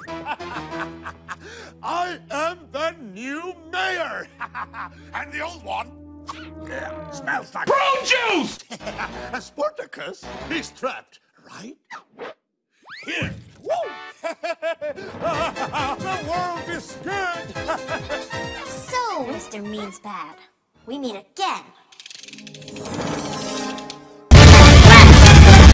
I am the new mayor. And the old one smells like prune juice! Sportacus, he's trapped right here. Woo! The world is good. So, Mr. Means Bad, we meet again.